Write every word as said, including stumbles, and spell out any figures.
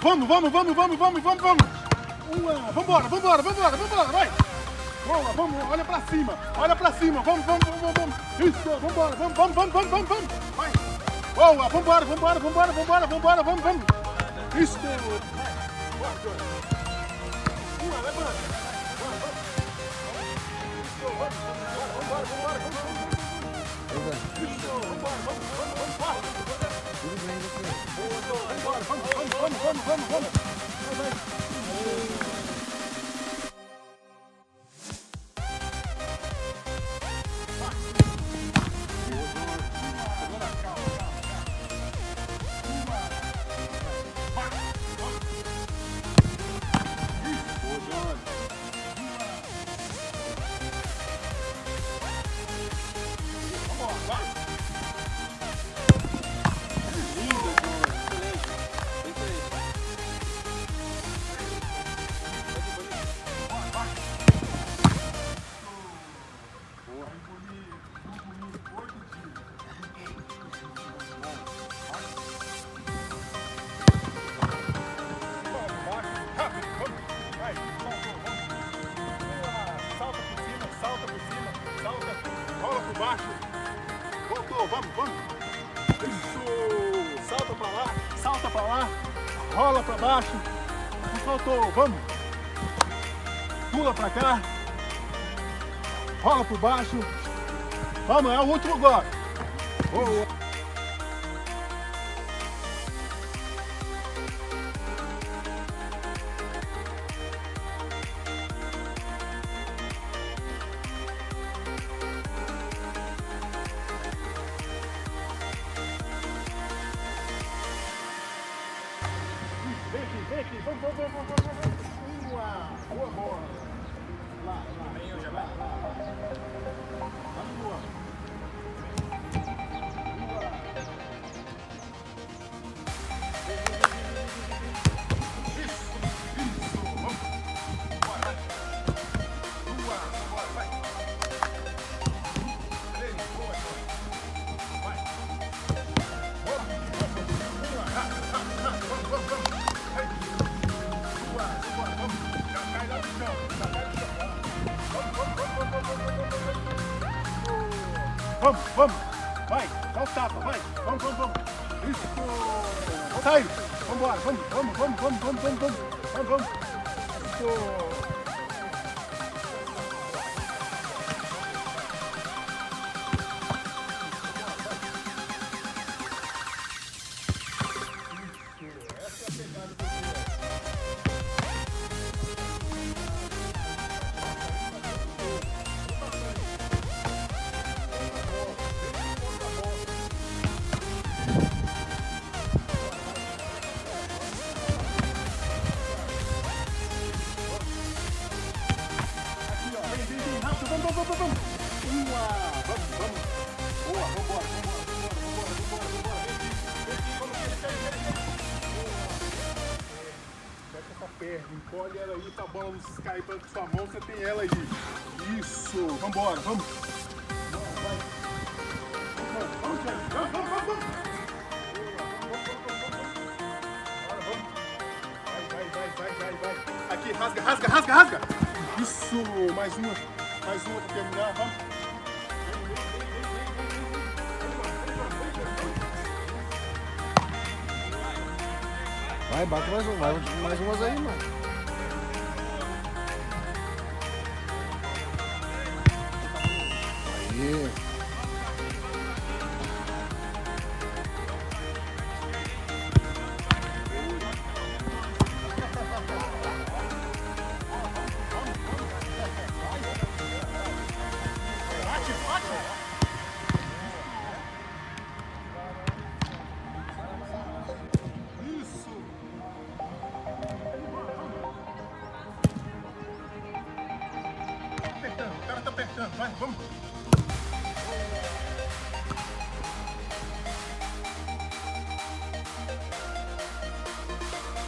vamos, vamos, vamos, vamos, vamos, vamos, vamos. Uma, vambora, vambora, vambora, vambora, vai. Boa, vamos, olha pra cima, olha pra cima, vamos, vamos, vamos, vamos. Isso, vambora, vamos, vamos, vamos, vamos, vamos, vamos. Vai. Boa, vambora, vambora, vambora, vambora, vambora, vamos, vamos. Isso. Bora, Jorge. Uma, levanta. Vamos, vamos. Isso, vamos, vambora, vambora, vamos, vamos. Isso, vambora, vamos, vamos, vamos, vamos. Tudo bem, você. Vambora, vamos, vamos, vamos, vamos, vamos, vamos. Vai, vai. Baixo, voltou, vamos, vamos, isso, salta pra lá, salta pra lá, rola pra baixo, voltou, vamos, pula pra cá, rola por baixo, vamos, é o último agora. Boa. Vem aqui, vem aqui, vamos, vamos, vamos, vamos, vamos. Uma, boa bola. Lá, lá. Vem eu já vai. Vamos, boa. Isso, isso, vamos. Bora, vai. Uma, bora, vai. Três, boa, vai. Vamos, vamos, uma, rápido, rápido, rápido, vamos, vamos, vamos. Vamos, vamos, vai, dá o tapa, vai, vamos, vamos, vamos, isso, saiu, vamos embora, vamos, vamos, vamos, vamos, vamos, vamos, vamos, vamos, vamos, isso. Vamos, vamos, vamos, vamos. Uma, vamos, vamos. Boa, vambora, vambora, vambora, vambora, vambora, vem aqui, vem aqui, vamos aqui, sai, sai, sai. Fecha essa perna, encolhe ela aí, tá a bola não cair pra sua mão, você tem ela aí. Isso, vambora, vamos. Vamos, vai. Vamos, vamos, vamos, vamos, vamos, vamos. Bora, vamos. Vai, vai, vai, vai, vai, vai. Aqui, rasga, rasga, rasga, rasga. Isso, mais uma. Mais uma para terminar, vamos. Vai, bate mais um, mais, mais umas aí, mano. Aí. O cara tá apertando, vai, vamos.